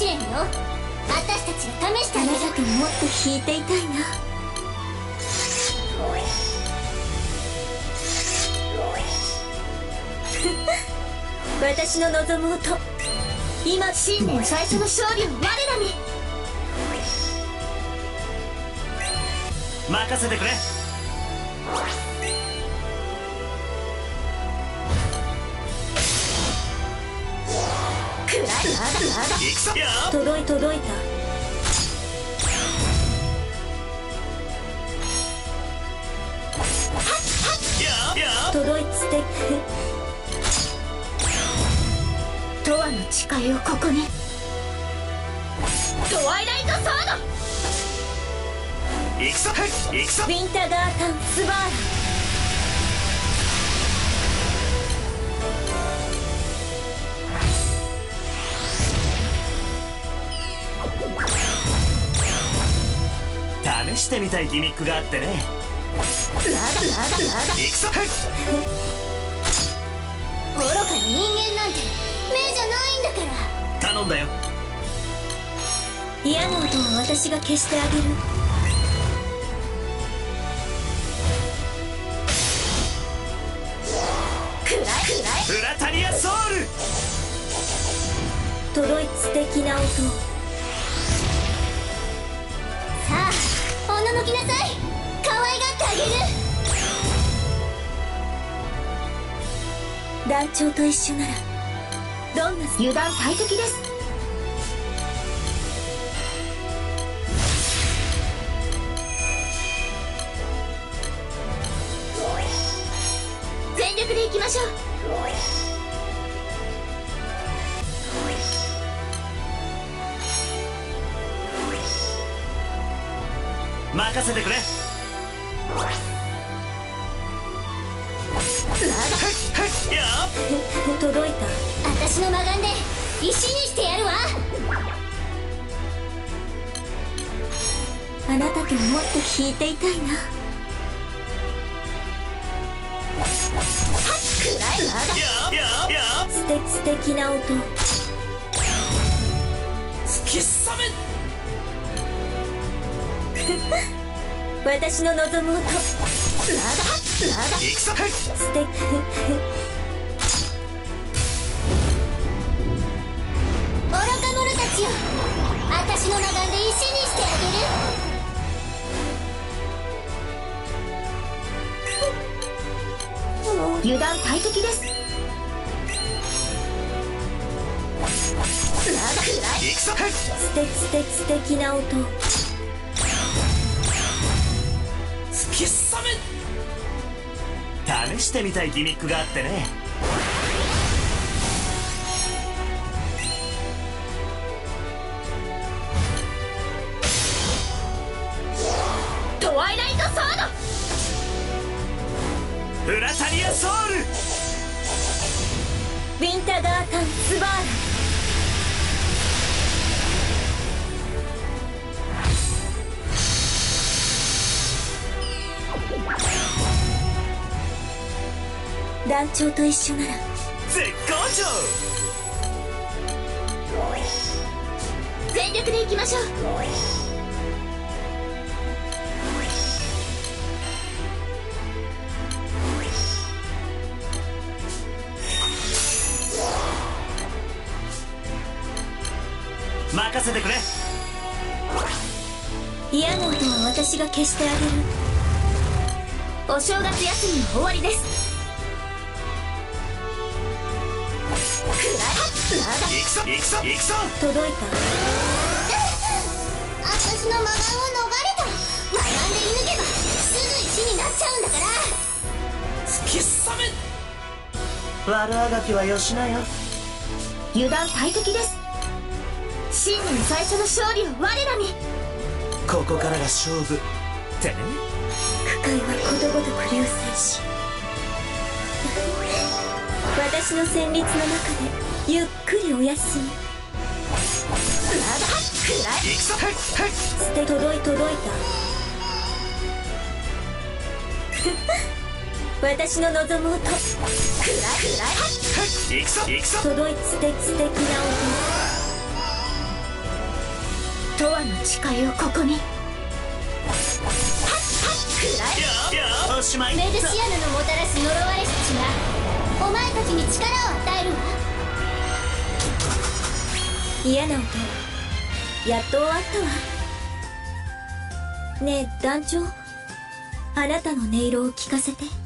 試練よ。私たちが試してあげる。 あなたともっと弾いていたいな。私の望む音、今新年最初の勝利を我らに。 任せてくれ。 くらい行くぞ。 届いた。届いつてとわの誓いをここに。トワイライトソード。 行くぞ。行くぞ。 ウィンターガータンスバーラ。 試してみたいギミックがあってね。行くぞ。 愚かな人間なんて目じゃないんだから。 頼んだよ。 嫌な音は私が消してあげる。 プラタリアソウル。 届い素敵な音。 さあおののきなさい。可愛がってあげる。 団長と一緒ならどんな油断大敵です。全力でいきましょう。 任せてくれ。 届いた。 私の魔眼で石にしてやるわ。 あなたともっと弾いていたいな。素敵な音。 突き刺め。 私の望む音。 行くぞ。 素敵。 愚か者たちよ。私の魔眼で石にしてあげる。油断大敵です。 行くぞ。 素敵な音。 突き刺め。試してみたいギミックがあってね。 トワイライトソード。 プラタリアソウル。 ウィンターガータンスバーラ。団長と一緒なら絶好調。 全力でいきましょう。 任せてくれ。 嫌な音は私が消してあげる。 お正月休みの終わりです。 行くぞ。 届いた。 私の魔眼を逃れた。魔眼で射抜けばすぐ石になっちゃうんだから。 突き刺め。悪あがきはよしなよ。 油断大敵です。新年最初の勝利を我らに。 ここからが勝負ってね。 区会はことごとく流星し、私の旋律の中でゆっくりお休み。 行くぞ。 届いた。私の望む音。 行くぞ。 届い素敵な音。 永遠の誓いをここに。 おしまい。 メルシアヌのもたらす呪われし血がお前たちに力を与えるわ。 嫌な音やっと終わったわ。ねえ団長、あなたの音色を聞かせて。